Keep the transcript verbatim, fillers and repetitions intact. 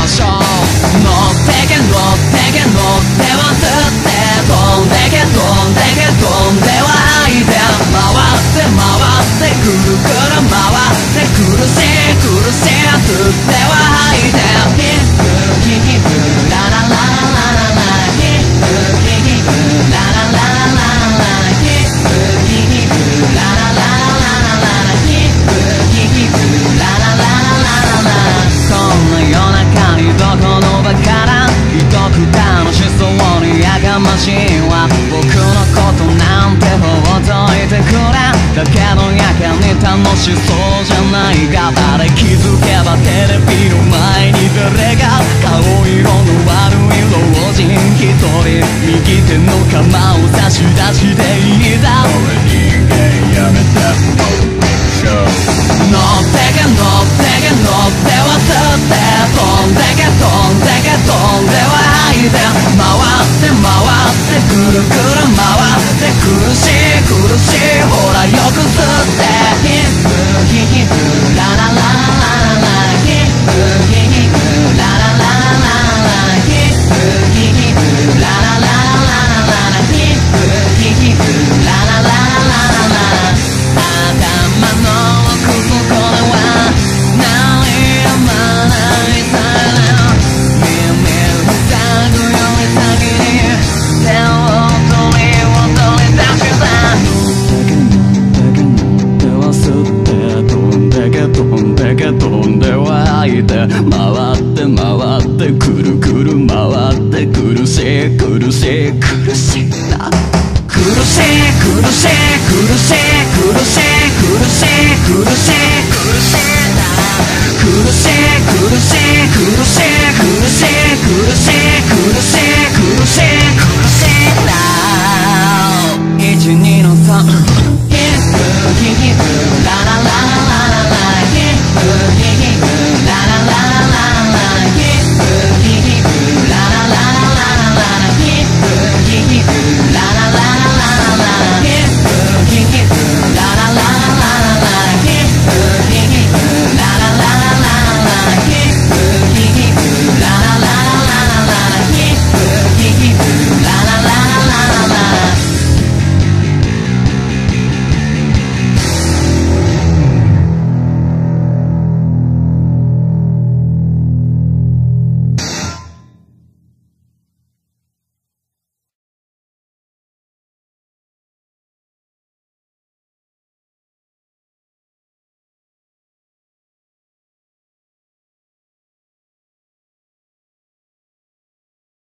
ましょう。乗ってけ乗ってけ乗っては吸って飛んでけ飛んでけ飛んでは吐いて回って回ってくるくる回って苦しい苦しい吸っては吐いてヒップヒヒップララララララヒップヒヒップララララララヒップヒヒップララララララヒップヒヒップララララララこんな夜中にどこの場からひどく楽しそうにやかましいわ僕のことなんてほっといてくれだけどやけに楽しそうじゃないか誰気づけばテレビの前に誰が顔色の悪い老人一人右手の鎌を差し出していた俺人間やめた乗ってけ乗ってけ乗っては吸って飛んでけ飛んでけ飛んでは吐いて回って回ってくるくる回って苦しい苦しいほらよく吸ってヒップヒヒップララララララヒップヒヒップラララララヒップヒヒップラララララヒップヒヒップラララララ頭の奥底では鳴りやまないサイレン耳を塞ぐより先に手を取り踊り出した飛んでけ飛んでけ飛んでは吐いて回って回ってくるくる回って苦しい苦しい苦しいな苦しい苦しい苦しい苦しい苦しい苦しい苦しいな苦しい苦しい苦しい